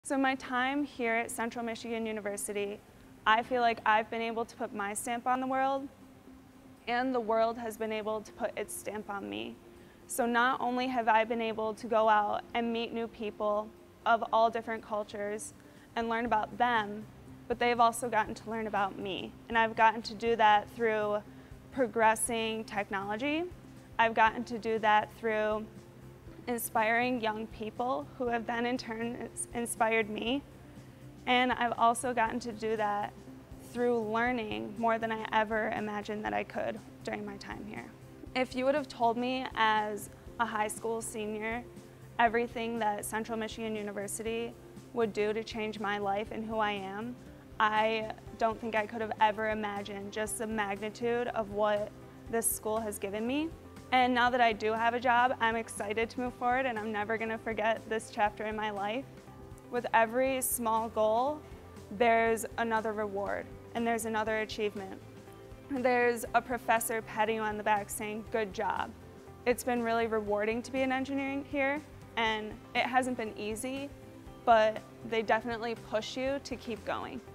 So my time here at Central Michigan University, I feel like I've been able to put my stamp on the world, and the world has been able to put its stamp on me. So not only have I been able to go out and meet new people of all different cultures and learn about them, but they've also gotten to learn about me. And I've gotten to do that through progressing technology. I've gotten to do that through inspiring young people who have then in turn inspired me. And I've also gotten to do that through learning more than I ever imagined that I could during my time here. If you would have told me as a high school senior everything that Central Michigan University would do to change my life and who I am, I don't think I could have ever imagined just the magnitude of what this school has given me. And now that I do have a job, I'm excited to move forward, and I'm never going to forget this chapter in my life. With every small goal, there's another reward, and there's another achievement. There's a professor patting you on the back saying, "Good job." It's been really rewarding to be an engineer here, and it hasn't been easy, but they definitely push you to keep going.